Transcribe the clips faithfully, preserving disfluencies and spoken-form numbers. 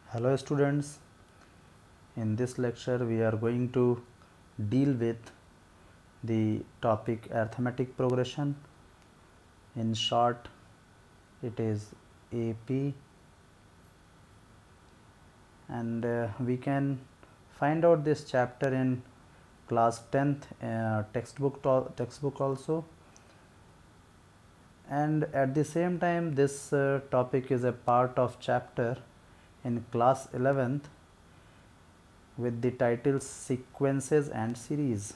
Hello students, in this lecture we are going to deal with the topic arithmetic progression. In short, it is A P, and uh, we can find out this chapter in class tenth uh, textbook textbook also, and at the same time this uh, topic is a part of chapter in class eleventh with the title sequences and series.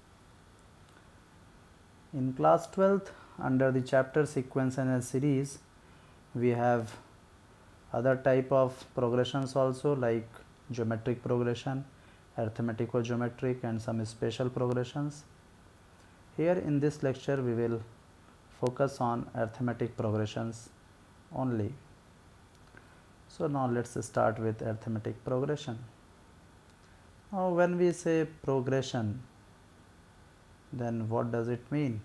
In class twelfth, under the chapter sequence and series, we have other type of progressions also, like geometric progression, arithmetical geometric, and some special progressions. Here in this lecture we will focus on arithmetic progressions only. So now let's start with arithmetic progression. Now when we say progression, then what does it mean?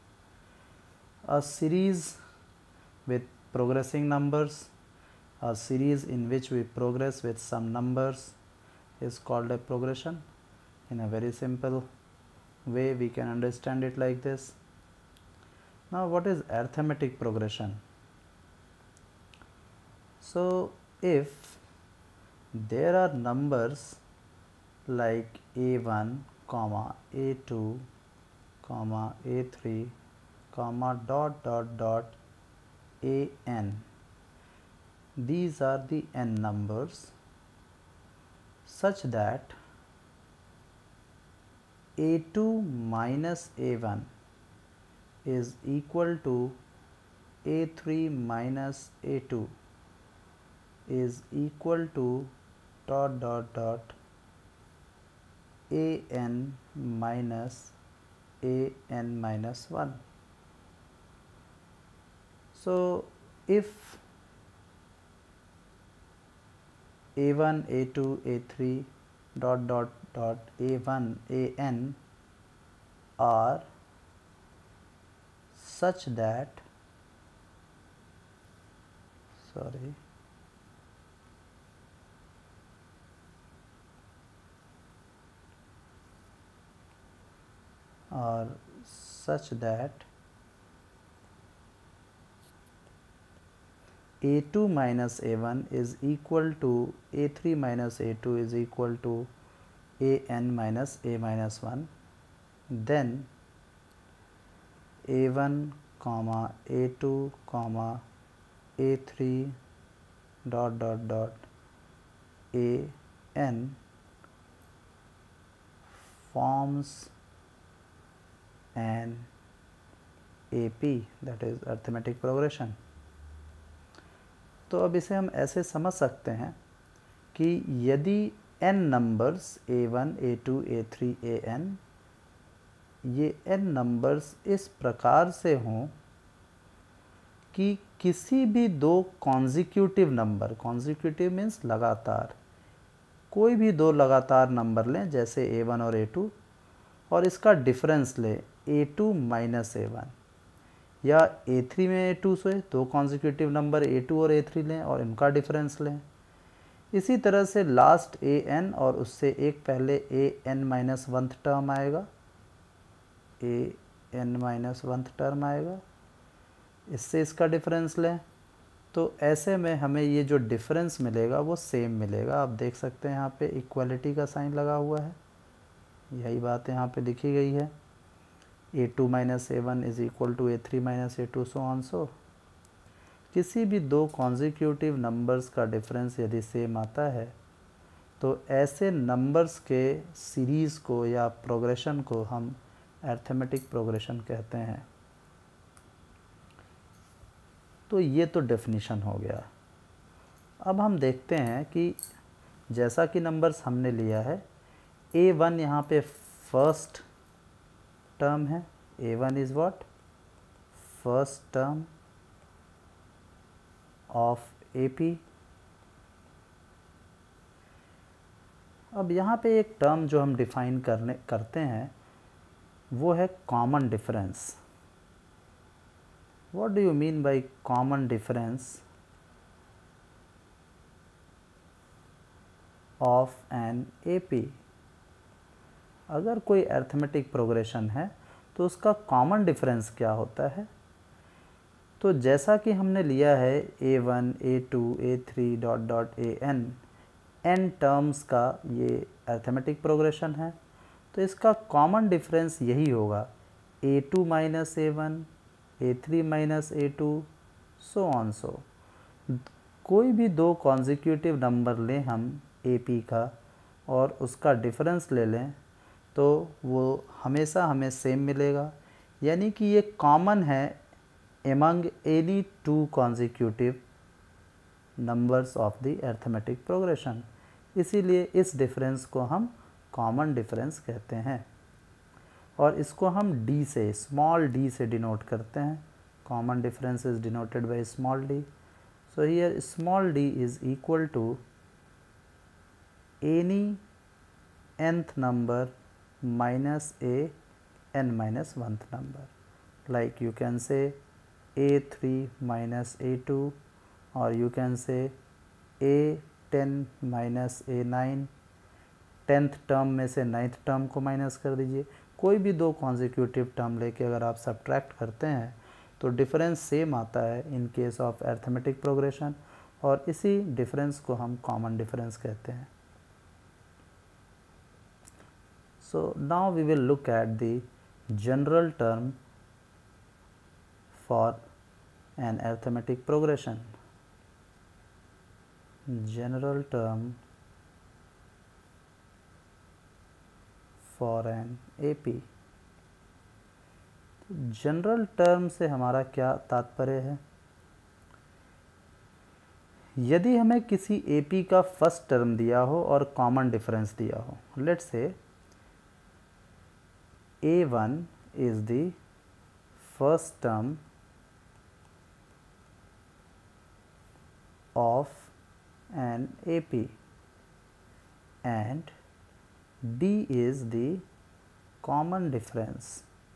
A series with progressing numbers, a series in which we progress with some numbers is called a progression. In a very simple way we can understand it like this. Now what is arithmetic progression? So if there are numbers like a one, comma a two, comma a three, comma dot dot dot a n, these are the n numbers, such that a two minus a one is equal to a three minus a two is equal to dot dot dot a n minus a n minus one. So if a one, a two, a three, dot dot dot a one, a n are such that, sorry, are such that a two minus a one is equal to a three minus a two is equal to a n minus a minus one, then a one comma a two comma a three dot dot dot a n forms an A P, that is arithmetic progression. तो अब इसे हम ऐसे समझ सकते हैं कि यदि n numbers a one, a two, a three, a n, ये n नंबर्स इस प्रकार से हों कि किसी भी दो कॉन्जिक्यूटिव नंबर, कॉन्जिक्यूटिव मीन्स लगातार, कोई भी दो लगातार नंबर लें जैसे a वन और a टू, और इसका डिफरेंस लें a two minus a one, या a थ्री में a टू से दो कॉन्जिक्यूटिव नंबर a टू और a थ्री लें और इनका डिफरेंस लें। इसी तरह से लास्ट a n और उससे एक पहले a n minus oneth term आएगा, a n minus oneth term आएगा, इससे इसका डिफरेंस लें, तो ऐसे में हमें ये जो डिफरेंस मिलेगा वो सेम मिलेगा। आप देख सकते हैं यहाँ पे इक्वालिटी का साइन लगा हुआ है, यही बात यहाँ पे लिखी गई है, a two minus a one is equal to a three minus a two, so on so. किसी भी दो कॉन्जिक्यूटिव नंबर्स का डिफरेंस यदि सेम आता है तो ऐसे नंबर्स के सीरीज़ को या प्रोग्रेशन को हम अरिथमेटिक प्रोग्रेशन कहते हैं। तो ये तो डेफिनेशन हो गया। अब हम देखते हैं कि जैसा कि नंबर्स हमने लिया है, ए वन यहाँ पे फर्स्ट टर्म है, a one is what? First term of A P. अब यहाँ पे एक टर्म जो हम डिफाइन करने करते हैं वो है common difference. What do you mean by common difference? Of an A P. अगर कोई अर्थमेटिक प्रोग्रेशन है तो उसका कॉमन डिफरेंस क्या होता है? तो जैसा कि हमने लिया है a one, a two, a three dot dot a n, n terms का ये अर्थमेटिक प्रोग्रेशन है, तो इसका कॉमन डिफरेंस यही होगा a two minus a one, a three minus a two, so on so. कोई भी दो कॉन्जिक्यूटिव नंबर लें हम ए पी का और उसका डिफरेंस ले लें तो वो हमेशा हमें सेम मिलेगा, यानी कि ये कॉमन है among any two consecutive numbers of the arithmetic progression. इसीलिए इस डिफरेंस को हम कॉमन डिफरेंस कहते हैं और इसको हम डी से, स्मॉल डी से डिनोट करते हैं। Common difference is denoted by small d. So here small d is equal to any nth number minus a n minus one number, like you can say a three minus a two, or you can say a ten minus a nine। Tenth term में से ninth term को minus कर दीजिए। कोई भी दो consecutive term लेके अगर आप सब्ट्रैक्ट करते हैं तो डिफरेंस सेम आता है in case of arithmetic progression, और इसी डिफरेंस को हम कॉमन डिफरेंस कहते हैं। So now we will look at the general term for an arithmetic progression. General term for an A P। General term से हमारा क्या तात्पर्य है? यदि हमें किसी ए पी का फर्स्ट टर्म दिया हो और कॉमन डिफरेंस दिया हो, let's say A one is the first term of an A P and D is the common difference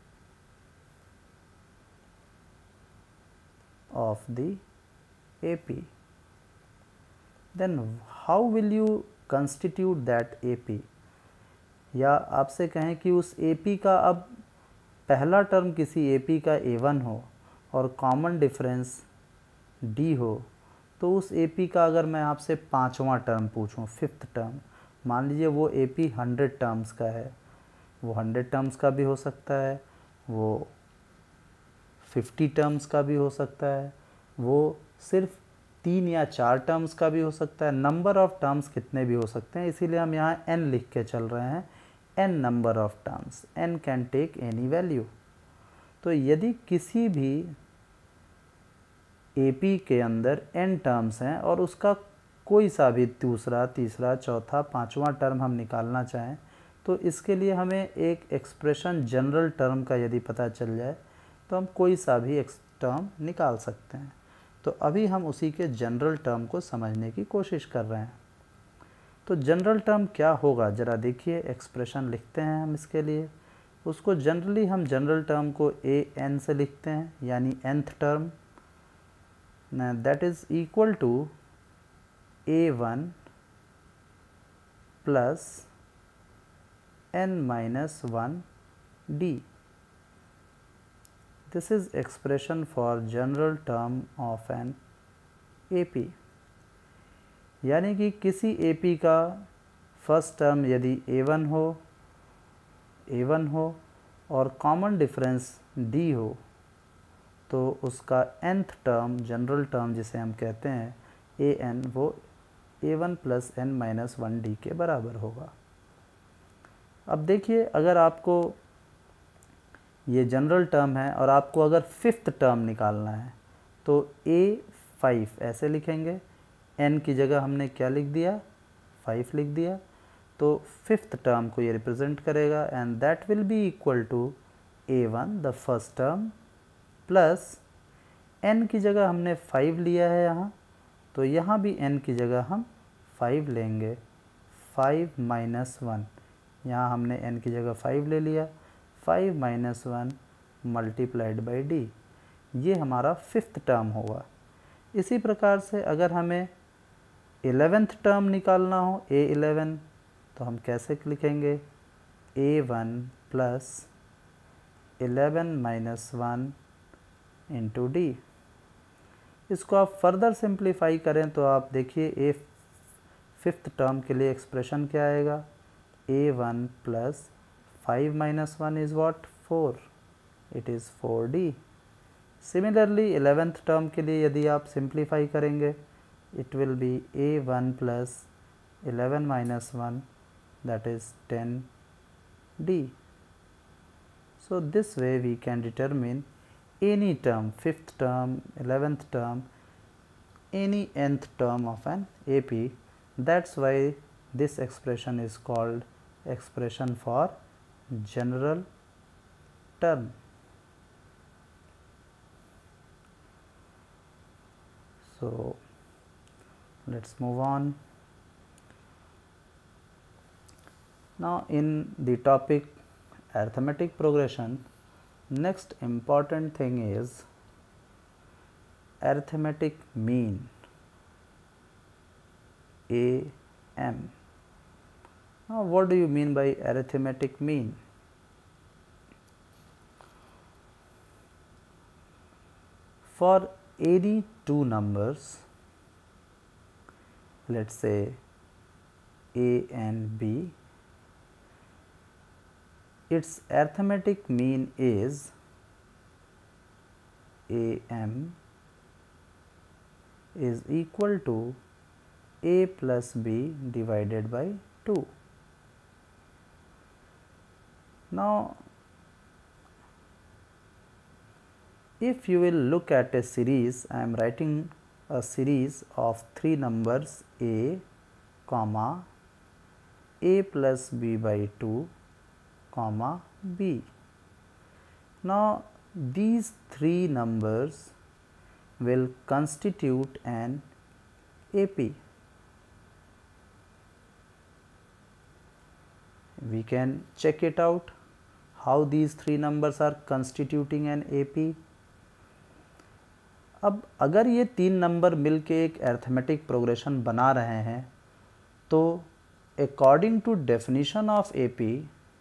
of the A P. Then how will you constitute that A P? या आपसे कहें कि उस ए P का अब पहला term किसी A P का ए वन हो और कॉमन डिफरेंस डी हो, तो उस ए पी का अगर मैं आपसे पाँचवा टर्म पूछूं, फिफ्थ टर्म, मान लीजिए वो ए पी हंड्रेड टर्म्स का है, वो हंड्रेड टर्म्स का भी हो सकता है, वो फिफ्टी टर्म्स का भी हो सकता है, वो सिर्फ तीन या चार टर्म्स का भी हो सकता है। नंबर ऑफ़ टर्म्स कितने भी हो सकते हैं, इसीलिए हम यहाँ n लिख के चल रहे हैं। n number of terms, n can take any value. तो यदि किसी भी ए पी के अंदर n टर्म्स हैं और उसका कोई सा भी दूसरा, तीसरा, चौथा, पांचवा टर्म हम निकालना चाहें, तो इसके लिए हमें एक एक्सप्रेशन जनरल टर्म का यदि पता चल जाए तो हम कोई सा भी टर्म निकाल सकते हैं। तो अभी हम उसी के जनरल टर्म को समझने की कोशिश कर रहे हैं। तो जनरल टर्म क्या होगा, ज़रा देखिए, एक्सप्रेशन लिखते हैं हम इसके लिए। उसको जनरली हम जनरल टर्म को ए एन से लिखते हैं, यानी nth term, that is equal to a one plus N minus one d. This is expression for general term of an A P। यानी कि किसी ए पी का फर्स्ट टर्म यदि ए वन हो ए वन हो और कॉमन डिफरेंस D हो, तो उसका nth टर्म, जनरल टर्म जिसे हम कहते हैं ए एन, वो a one plus N minus one d के बराबर होगा। अब देखिए, अगर आपको ये जनरल टर्म है और आपको अगर फिफ्थ टर्म निकालना है तो ए फाइव ऐसे लिखेंगे, n की जगह हमने क्या लिख दिया, फाइव लिख दिया, तो फिफ्थ टर्म को ये रिप्रेजेंट करेगा and that will be equal to a one the first term plus n की जगह हमने फाइव लिया है यहाँ, तो यहाँ भी n की जगह हम फाइव लेंगे, फाइव माइनस वन, यहाँ हमने n की जगह फाइव ले लिया, five minus one multiplied by d, ये हमारा फिफ्थ टर्म होगा। इसी प्रकार से अगर हमें इलेवेंथ टर्म निकालना हो ए इलेवन, तो हम कैसे लिखेंगे, a one plus eleven minus one into d. इसको आप फर्दर सिंप्लीफाई करें तो आप देखिए ए फिफ्थ टर्म के लिए एक्सप्रेशन क्या आएगा, a one plus five minus one is what, four, it is four d. Similarly eleventh term के लिए यदि आप सिंप्लीफाई करेंगे, it will be a one plus eleven minus one, that is ten D. So this way we can determine any term, fifth term, eleventh term, any nth term of an A P. That's why this expression is called expression for general term. So let's move on. Now in the topic arithmetic progression, next important thing is arithmetic mean, A M. Now what do you mean by arithmetic mean? For any two numbers, let's say A and B, its arithmetic mean is A M is equal to A plus B divided by two. Now, if you will look at a series, I am writing a series of three numbers A, comma, A plus B by two, comma B. Now these three numbers will constitute an A P. We can check it out how these three numbers are constituting an A P. अब अगर ये तीन number मिलके एक arithmetic progression बना रहे हैं तो according to definition of A P,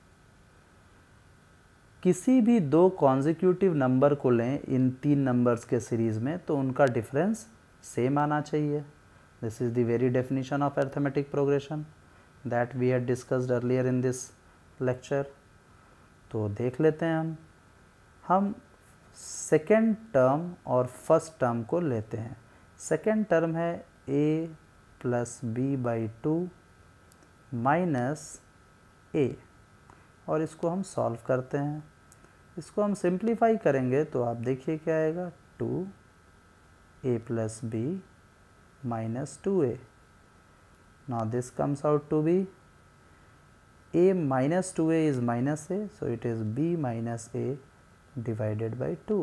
किसी भी दो कॉन्जिक्यूटिव नंबर को लें इन तीन नंबर्स के सीरीज़ में तो उनका डिफरेंस सेम आना चाहिए. This is the very definition of arithmetic progression that we had discussed earlier in this lecture. तो देख लेते हैं हम हम सेकेंड टर्म और फर्स्ट टर्म को लेते हैं. सेकेंड टर्म है a plus b by two minus a और इसको हम सॉल्व करते हैं. इसको हम सिंप्लीफाई करेंगे तो आप देखिए क्या आएगा, two A plus b minus two a. Now this comes out to be a minus two a is minus a, so it is b minus a divided by two.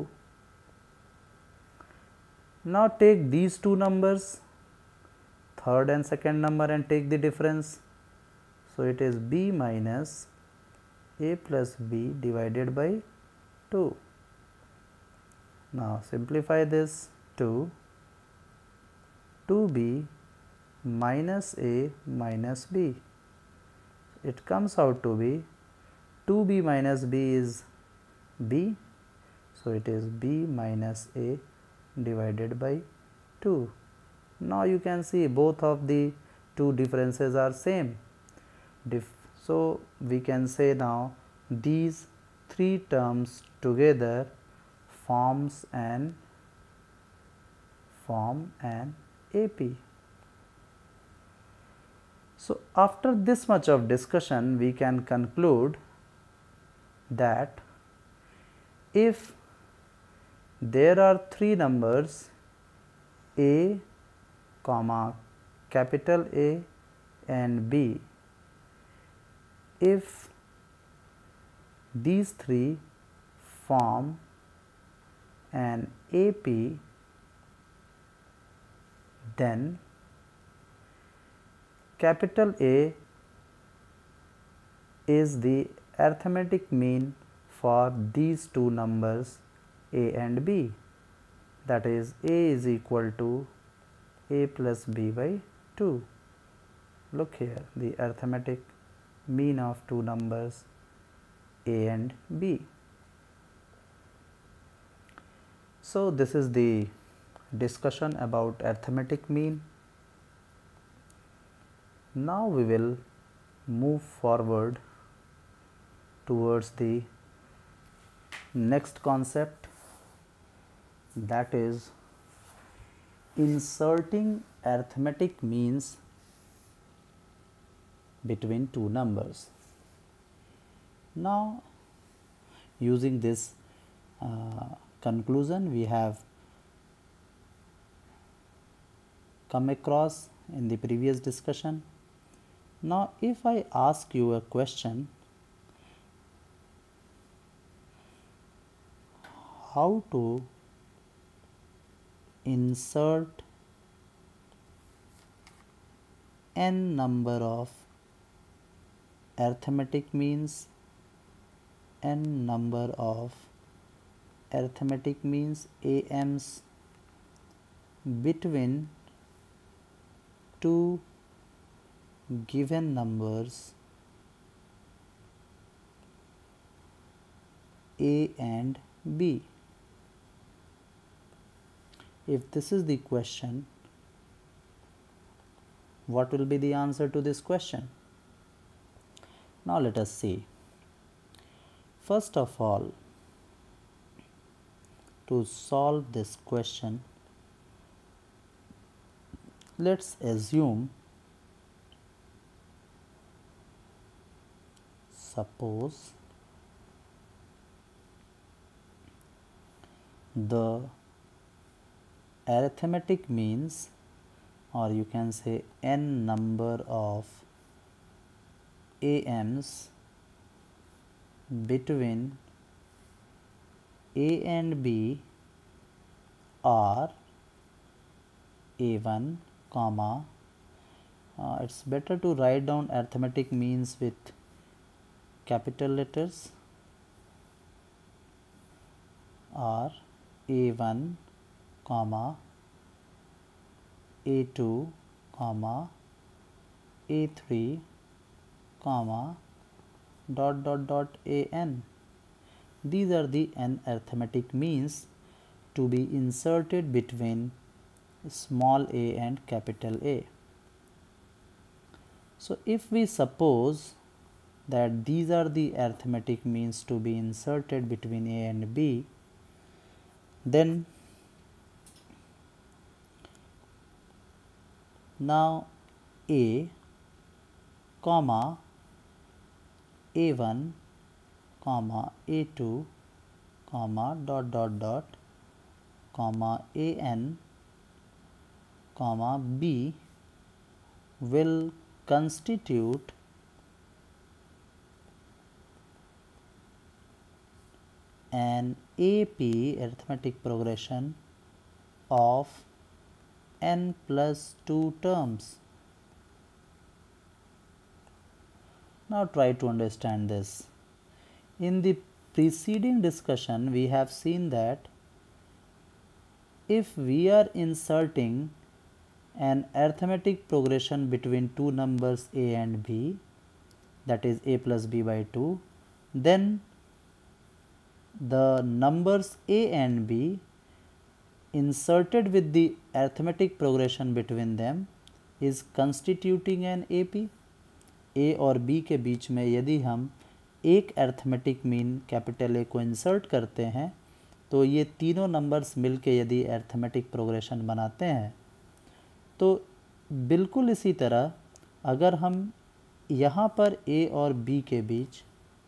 Now take these two numbers, third and second number, and take the difference. So it is b minus a plus b divided by two. Now simplify this to two b minus a minus b. It comes out to be two b minus b is b, so it is b minus a divided by two. Now you can see both of the two differences are same. Dif so we can say now these three terms together forms an form an A P. So after this much of discussion, we can conclude that if there are three numbers a, comma capital A and B, if these three form an A P, then capital A is the arithmetic mean for these two numbers a and b, that is a is equal to a plus b by two. Look here, the arithmetic mean of two numbers A and B. So this is the discussion about arithmetic mean. Now we will move forward towards the next concept, that is inserting arithmetic means between two numbers. Now, using this uh, conclusion we have come across in the previous discussion. Now, if I ask you a question, how to insert n number of arithmetic means, n number of arithmetic means A Ms between two given numbers A and B. If this is the question, what will be the answer to this question? Now let us see. First of all, to solve this question, let's assume, suppose the arithmetic means, or you can say n number of A Ms between A and B are A one, comma, uh, it's better to write down arithmetic means with capital letters, are A one, comma, A two, comma, A three, comma, dot dot dot A N. These are the n arithmetic means to be inserted between small a and capital A. So if we suppose that these are the arithmetic means to be inserted between A and B, then now A, comma, A one, comma, A two, comma, dot dot dot, comma, A N, comma, B will constitute an A P, arithmetic progression, of n plus two terms. Now try to understand this. In the preceding discussion, we have seen that if we are inserting an arithmetic progression between two numbers A and B, that is A plus B by two, then the numbers A and B inserted with the arithmetic progression between them is constituting an A P. A और B के बीच में यदि हम एक arithmetic mean capital A को insert करते हैं तो ये तीनों नंबर्स मिलके यदि अर्थमेटिक प्रोग्रेशन बनाते हैं, तो बिल्कुल इसी तरह अगर हम यहाँ पर A और B के बीच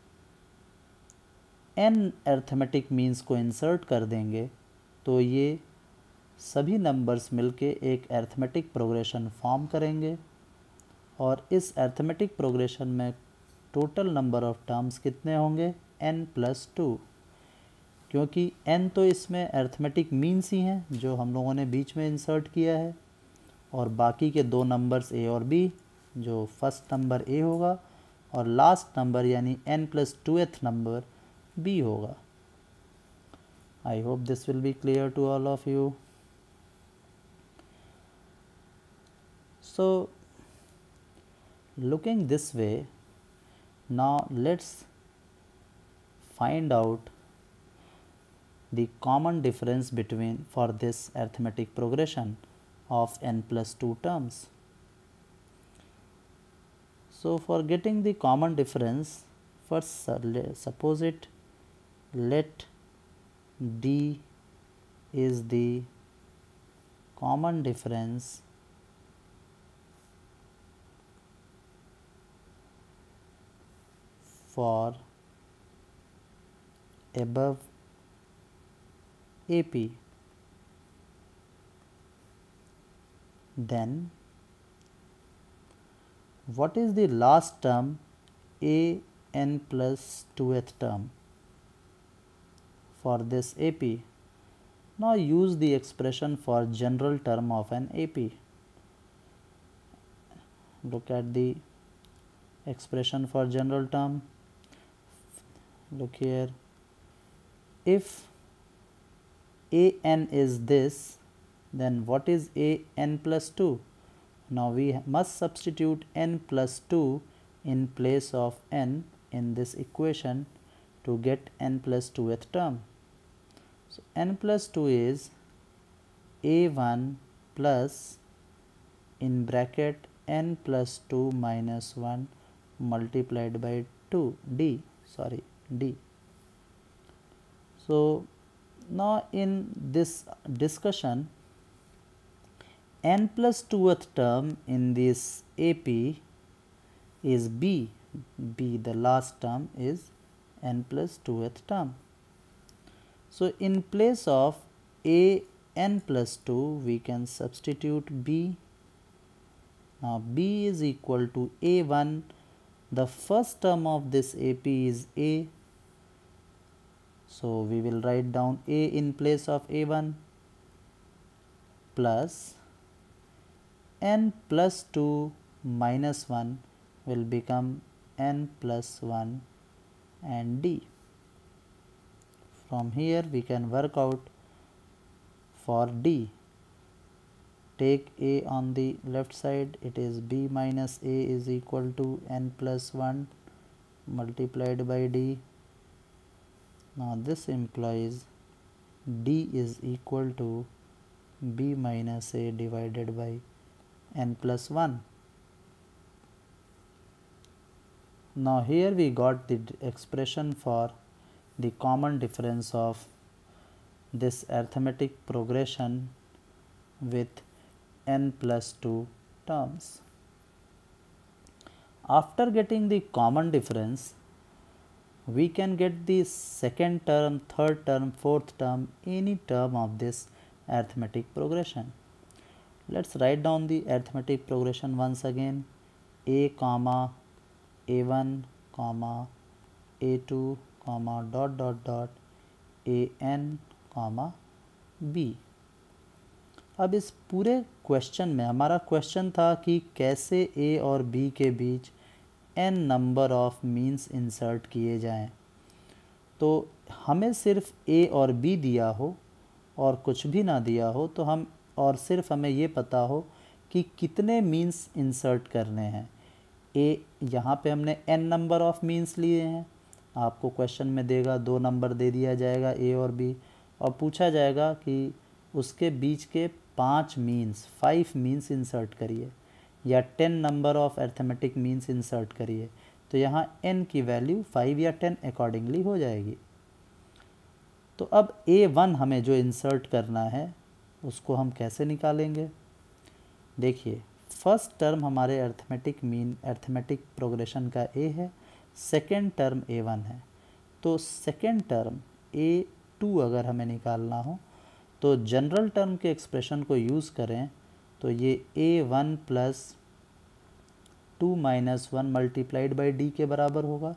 n अर्थमेटिक मीन्स को इंसर्ट कर देंगे तो ये सभी नंबर्स मिलके एक अर्थमेटिक प्रोग्रेशन फॉर्म करेंगे और इस अर्थमेटिक प्रोग्रेशन में टोटल नंबर ऑफ टर्म्स कितने होंगे n प्लस टू, क्योंकि n तो इसमें अर्थमेटिक मीन्स ही हैं जो हम लोगों ने बीच में इंसर्ट किया है और बाकी के दो नंबर्स a और b, जो फर्स्ट नंबर a होगा और लास्ट नंबर यानी n plus twoth number b होगा. I hope this will be clear to all of you. So looking this way, now let's find out the common difference between for this arithmetic progression of n plus two terms. So for getting the common difference, first suppose it let d is the common difference for above A P, then what is the last term a n plus twoth term for this A P? Now use the expression for general term of an A P. Look at the expression for general term. Look here, if a n is this, then what is a n plus two? Now we must substitute n plus two in place of n in this equation to get n plus twoth term. So n plus two is a one plus in bracket n plus two minus one multiplied by two d, sorry d. So now in this discussion, n plus twoth term in this A P is b, b the last term is n plus twoth term. So in place of a n plus two, we can substitute b. Now b is equal to a one, the first term of this A P is a, so we will write down a in place of a one plus n plus two minus one will become n plus one and d. From here we can work out for d. Take a on the left side, it is b minus a is equal to n plus one multiplied by d. Now this implies d is equal to b minus a divided by n plus one. Now here we got the expression for the common difference of this arithmetic progression with n plus two terms. After getting the common difference, we can get the second term, third term, fourth term, any term of this arithmetic progression. Let's write down the arithmetic progression once again. A comma a one comma a two comma dot dot dot a n comma b. अब इस पूरे question में हमारा question था कि कैसे a और b के बीच n number of means insert किए जाएं। तो हमें सिर्फ a और b दिया हो और कुछ भी ना दिया हो, तो हम और सिर्फ हमें ये पता हो कि कितने मीन्स इंसर्ट करने हैं। a यहाँ पे हमने n नंबर ऑफ मीन्स लिए हैं, आपको क्वेश्चन में देगा दो नंबर दे दिया जाएगा a और b, और पूछा जाएगा कि उसके बीच के पाँच मीन्स फाइव मीन्स इंसर्ट करिए या ten number of arithmetic means insert करिए। तो यहाँ n की वैल्यू फाइव या टेन अकॉर्डिंगली हो जाएगी। तो अब ए वन हमें जो इंसर्ट करना है उसको हम कैसे निकालेंगे? देखिए, फर्स्ट टर्म हमारे अर्थमेटिक मीन अर्थमेटिक प्रोग्रेशन का a है, सेकेंड टर्म ए वन है। तो सेकेंड टर्म ए टू अगर हमें निकालना हो तो जनरल टर्म के एक्सप्रेशन को यूज़ करें तो ये a one plus two minus one multiplied by d के बराबर होगा।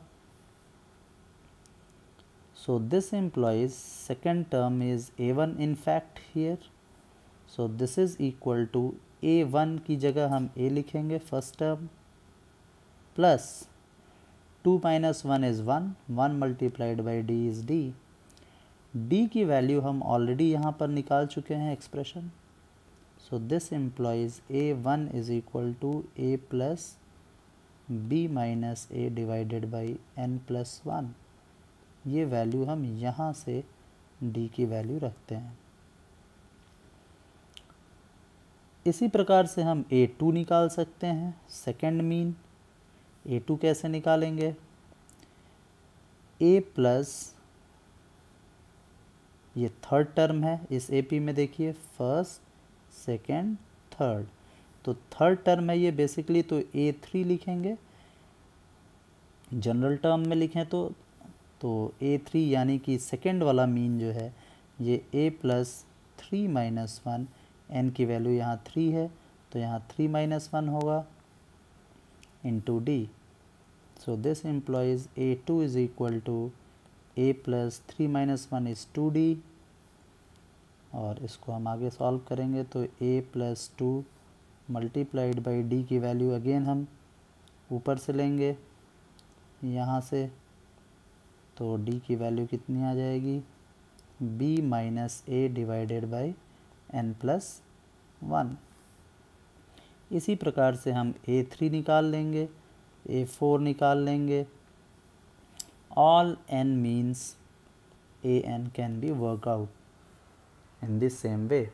So this implies second term is a one in fact here. So this is equal to a one की जगह हम a लिखेंगे first term, plus two minus one is one, one multiplied by d is d. D की value हम already यहाँ पर निकाल चुके हैं expression. So this implies a one is equal to a plus b minus a divided by n plus one. ये value हम यहाँ से d की वैल्यू रखते हैं। इसी प्रकार से हम ए टू निकाल सकते हैं, सेकेंड मीन। ए टू कैसे निकालेंगे? a प्लस, ये थर्ड टर्म है इस ए पी में, देखिए फर्स्ट सेकेंड थर्ड, तो थर्ड टर्म है ये बेसिकली, तो ए थ्री लिखेंगे। जनरल टर्म में लिखें तो तो ए थ्री यानी कि सेकेंड वाला मीन जो है ये a plus three minus one, n की वैल्यू यहाँ थ्री है तो यहाँ थ्री माइनस वन होगा into d. So this implies a two is equal to a plus three minus one is two d, और इसको हम आगे सॉल्व करेंगे तो a plus two multiplied by d की वैल्यू अगेन हम ऊपर से लेंगे यहाँ से, तो d की वैल्यू कितनी आ जाएगी? b minus a divided by n plus one. इसी प्रकार से हम ए थ्री निकाल लेंगे, ए फोर निकाल लेंगे। All n means a n can be worked out in the same way.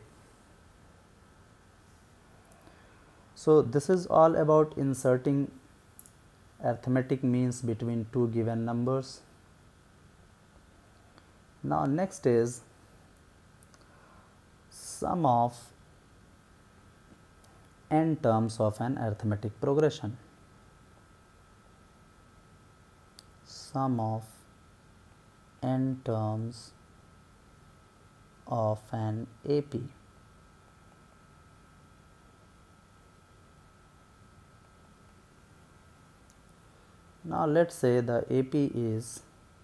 So this is all about inserting arithmetic means between two given numbers. Now next is sum of n terms of an arithmetic progression. Sum of n terms of an A P. Now let's say the A P is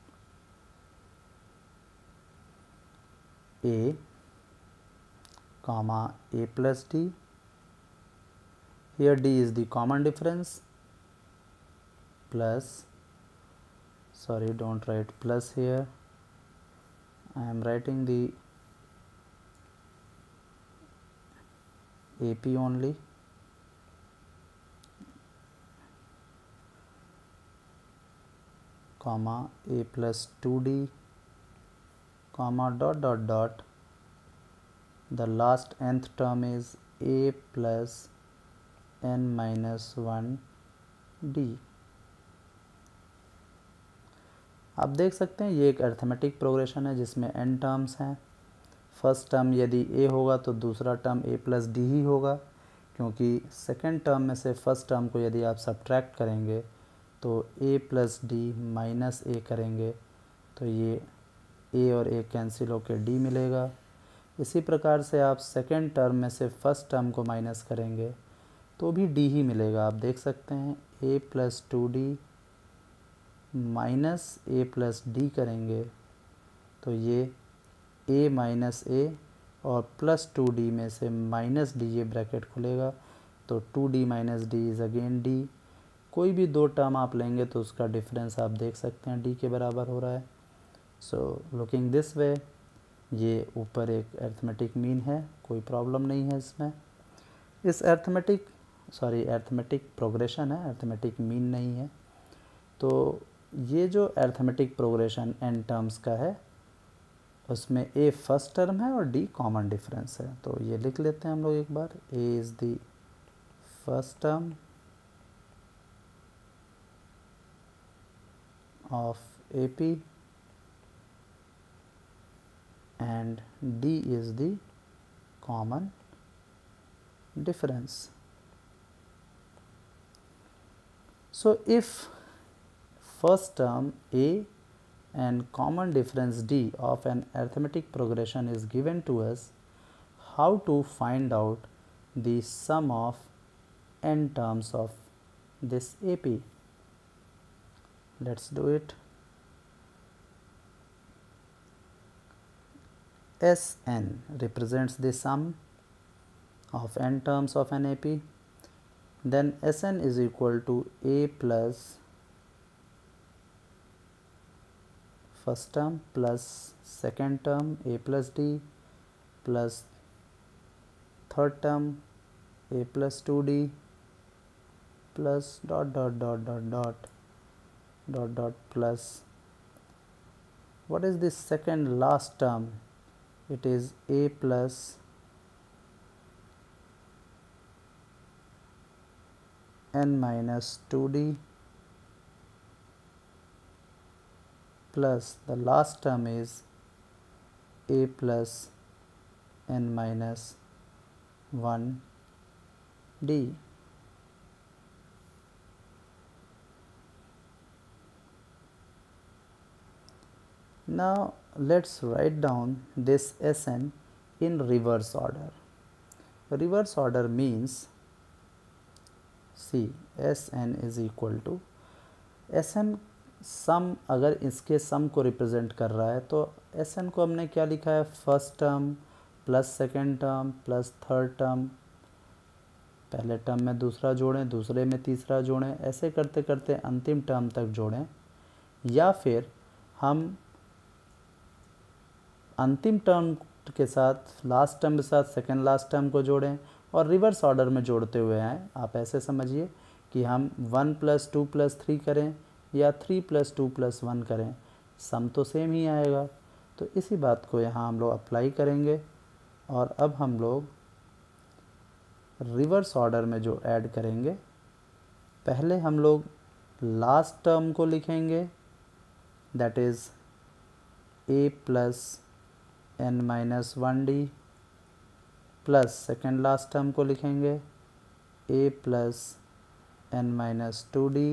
A comma A plus D. Here D is the common difference, plus, sorry, don't write plus here, I am writing the A P only, comma A plus two D, comma dot dot dot, the last nth term is A plus n minus one D। आप देख सकते हैं ये एक arithmetic progression है जिसमें n terms हैं। First term यदि a होगा तो दूसरा टर्म a प्लस डी ही होगा, क्योंकि सेकेंड टर्म में से फर्स्ट टर्म को यदि आप सब्ट्रैक्ट करेंगे तो a plus d minus a करेंगे तो ये a और a कैंसिल होकर d मिलेगा। इसी प्रकार से आप सेकेंड टर्म में से फर्स्ट टर्म को माइनस करेंगे तो भी d ही मिलेगा। आप देख सकते हैं a plus two d minus a plus d करेंगे तो ये a माइनस ए और प्लस टू डी में से माइनस डी, ये ब्रैकेट खुलेगा तो two d minus d is again d. कोई भी दो टर्म आप लेंगे तो उसका डिफरेंस आप देख सकते हैं d के बराबर हो रहा है। सो लुकिंग दिस वे, ये ऊपर एक अर्थमेटिक मीन है, कोई प्रॉब्लम नहीं है इसमें। इस अर्थमेटिक सॉरी अर्थमेटिक प्रोग्रेशन है, अर्थमेटिक मीन नहीं है। तो ये जो अर्थमेटिक प्रोग्रेशन n टर्म्स का है उसमें a फर्स्ट टर्म है और d कॉमन डिफरेंस है, तो ये लिख लेते हैं हम लोग एक बार। a is the first term of A P and d is the common difference. So if first term a and common difference d of an arithmetic progression is given to us, how to find out the sum of n terms of this A P? Let's do it. Sn represents the sum of n terms of an A P. Then Sn is equal to a plus first term plus second term a plus d plus third term a plus two d plus dot dot dot dot dot dot dot plus what is this second last term? It is a plus n minus two d plus the last term is a plus n minus one d. Now let's write down this Sn in reverse order. Reverse order means see Sn is equal to Sn sum, अगर इसके सम को represent कर रहा है तो Sn को हमने क्या लिखा है, first term plus second term plus third term, पहले टर्म में दूसरा जोड़ें, दूसरे में तीसरा जोड़ें, ऐसे करते करते अंतिम टर्म तक जोड़ें, या फिर हम अंतिम टर्म के साथ लास्ट टर्म के साथ सेकेंड लास्ट टर्म को जोड़ें और रिवर्स ऑर्डर में जोड़ते हुए आएँ। आप ऐसे समझिए कि हम one plus two plus three करें या three plus two plus one करें, सम तो सेम ही आएगा। तो इसी बात को यहाँ हम लोग अप्लाई करेंगे और अब हम लोग रिवर्स ऑर्डर में जो ऐड करेंगे, पहले हम लोग लास्ट टर्म को लिखेंगे, that is a plus N minus one d, plus second last term को लिखेंगे a plus N minus two d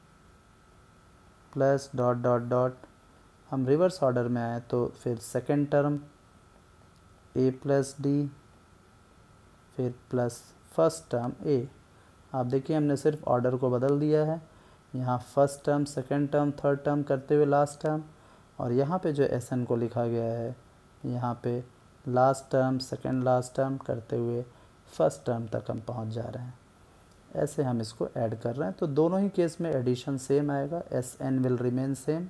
plus dot dot dot, हम रिवर्स ऑर्डर में आए तो फिर second term a plus d, फिर प्लस फर्स्ट टर्म ए। आप देखिए हमने सिर्फ ऑर्डर को बदल दिया है, यहाँ first term second term third term करते हुए लास्ट टर्म, और यहाँ पे जो एस एन को लिखा गया है यहाँ पे last term second last term करते हुए फर्स्ट टर्म तक हम पहुँच जा रहे हैं। ऐसे हम इसको ऐड कर रहे हैं, तो दोनों ही केस में एडिशन सेम आएगा, S n will remain same.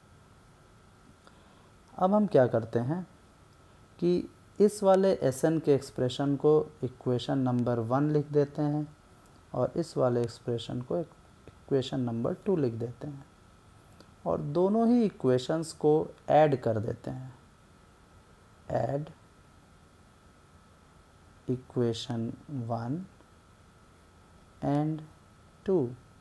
अब हम क्या करते हैं कि इस वाले एस एन के एक्सप्रेशन को इक्वेशन नंबर वन लिख देते हैं और इस वाले एक्सप्रेशन को इक्वेशन नंबर टू लिख देते हैं और दोनों ही इक्वेशंस को ऐड कर देते हैं। Add equation one and two.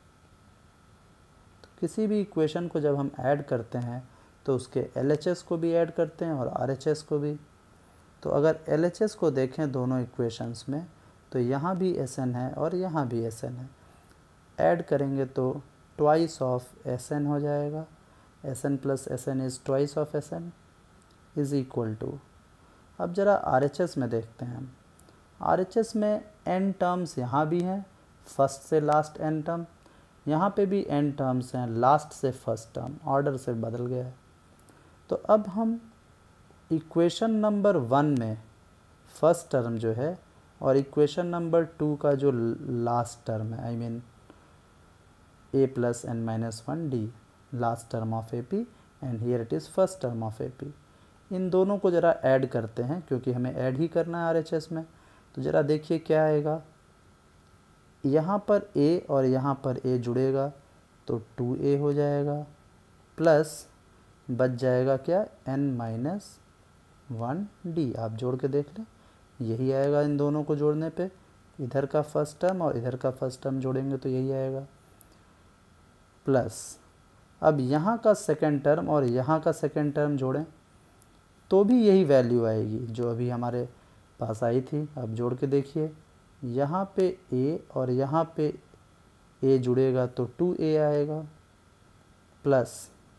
तो किसी भी इक्वेशन को जब हम ऐड करते हैं तो उसके एल एच एस को भी ऐड करते हैं और आर एच एस को भी। तो अगर एल एच एस को देखें दोनों इक्वेशंस में तो यहाँ भी एस एन है और यहाँ भी एस एन है, ऐड करेंगे तो ट्वाइस ऑफ एस एन हो जाएगा, S N plus S N is twice of S N is equal to. अब ज़रा आर एच एस में देखते हैं हम, आर एच एस में एन टर्म्स यहाँ भी हैं, फर्स्ट से लास्ट एन टर्म, यहाँ पे भी एन टर्म्स हैं, लास्ट से फर्स्ट टर्म, ऑर्डर से बदल गया है। तो अब हम इक्वेशन नंबर वन में फर्स्ट टर्म जो है और इक्वेशन नंबर टू का जो लास्ट टर्म है, I mean A plus N minus one D, last term of A P and here it is first term of A P, इन दोनों को ज़रा ऐड करते हैं क्योंकि हमें ऐड ही करना है आर एच एस में। तो ज़रा देखिए क्या आएगा, यहाँ पर a और यहाँ पर a जुड़ेगा तो टू ए हो जाएगा, प्लस बच जाएगा क्या n माइनस वन डी। आप जोड़ के देख लें, यही आएगा इन दोनों को जोड़ने पे, इधर का फर्स्ट टर्म और इधर का फर्स्ट टर्म जोड़ेंगे तो यही आएगा, प्लस अब यहाँ का सेकेंड टर्म और यहाँ का सेकेंड टर्म जोड़ें तो भी यही वैल्यू आएगी जो अभी हमारे पास आई थी। अब जोड़ के देखिए, यहाँ पे a और यहाँ पे a जुड़ेगा तो टू ए आएगा, प्लस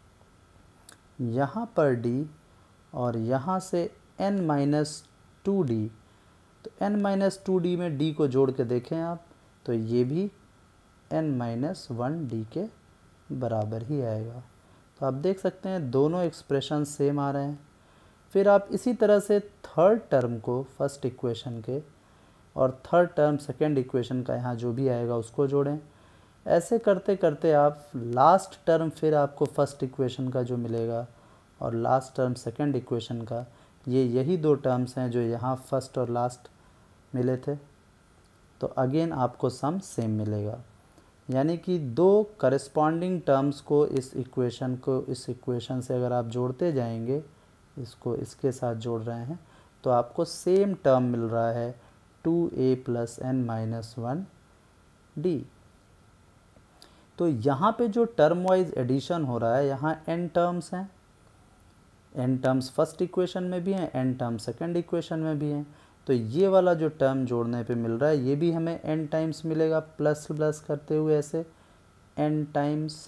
यहाँ पर d और यहाँ से n माइनस टू डी, तो n माइनस टू डी में d को जोड़ के देखें आप तो ये भी n माइनस वन डी के बराबर ही आएगा। तो आप देख सकते हैं दोनों एक्सप्रेशन सेम आ रहे हैं। फिर आप इसी तरह से थर्ड टर्म को फर्स्ट इक्वेशन के और थर्ड टर्म सेकेंड इक्वेशन का यहाँ जो भी आएगा उसको जोड़ें। ऐसे करते करते आप लास्ट टर्म फिर आपको फर्स्ट इक्वेशन का जो मिलेगा और लास्ट टर्म सेकेंड इक्वेशन का, ये यही दो टर्म्स हैं जो यहाँ फर्स्ट और लास्ट मिले थे, तो अगेन आपको सम सेम मिलेगा। यानी कि दो करस्पॉन्डिंग टर्म्स को इस इक्वेशन को इस इक्वेशन से अगर आप जोड़ते जाएंगे, इसको इसके साथ जोड़ रहे हैं, तो आपको सेम टर्म मिल रहा है टू ए plus N minus one D. तो यहाँ पे जो टर्म वाइज एडिशन हो रहा है, यहाँ एन टर्म्स हैं, एन टर्म्स फर्स्ट इक्वेशन में भी हैं, एन टर्म सेकंड इक्वेशन में भी हैं। तो ये वाला जो टर्म जोड़ने पे मिल रहा है, ये भी हमें एन टाइम्स मिलेगा, प्लस प्लस करते हुए ऐसे एन टाइम्स।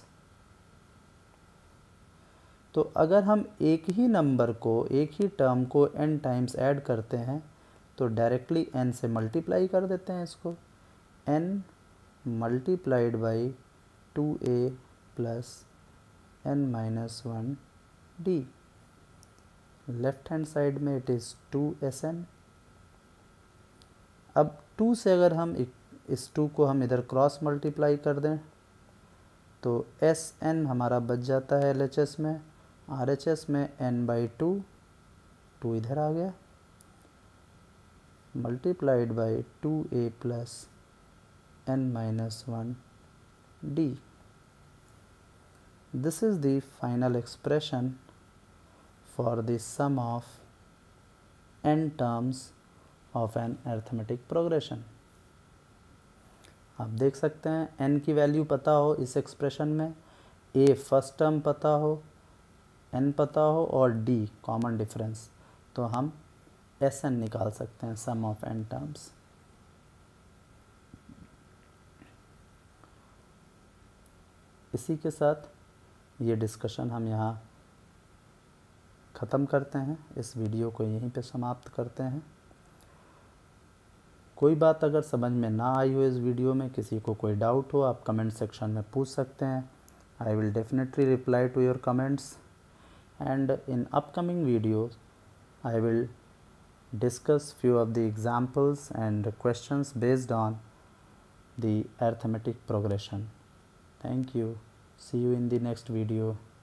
तो अगर हम एक ही नंबर को, एक ही टर्म को एन टाइम्स ऐड करते हैं, तो डायरेक्टली एन से मल्टीप्लाई कर देते हैं इसको, N multiplied by two A plus N minus one D. Left hand side में it is two S N. अब टू से अगर हम इस टू को हम इधर क्रॉस मल्टीप्लाई कर दें, तो एस एन हमारा बच जाता है एल एच एस में, आर एच एस में एन बाई टू, टू इधर आ गया, multiplied by two A plus N minus one D. This is the final expression for the sum of n terms of an arithmetic progression। आप देख सकते हैं n की value पता हो इस एक्सप्रेशन में, a फर्स्ट टर्म पता हो, n पता हो और d कॉमन डिफरेंस, तो हम एस एन निकाल सकते हैं, सम ऑफ n टर्म्स। इसी के साथ ये डिस्कशन हम यहाँ ख़त्म करते हैं, इस वीडियो को यहीं पे समाप्त करते हैं। कोई बात अगर समझ में ना आई हो इस वीडियो में, किसी को कोई डाउट हो, आप कमेंट सेक्शन में पूछ सकते हैं। I will definitely reply to your comments, and in upcoming videos I will discuss few of the examples and questions based on the arithmetic progression. Thank you, see you in the next video.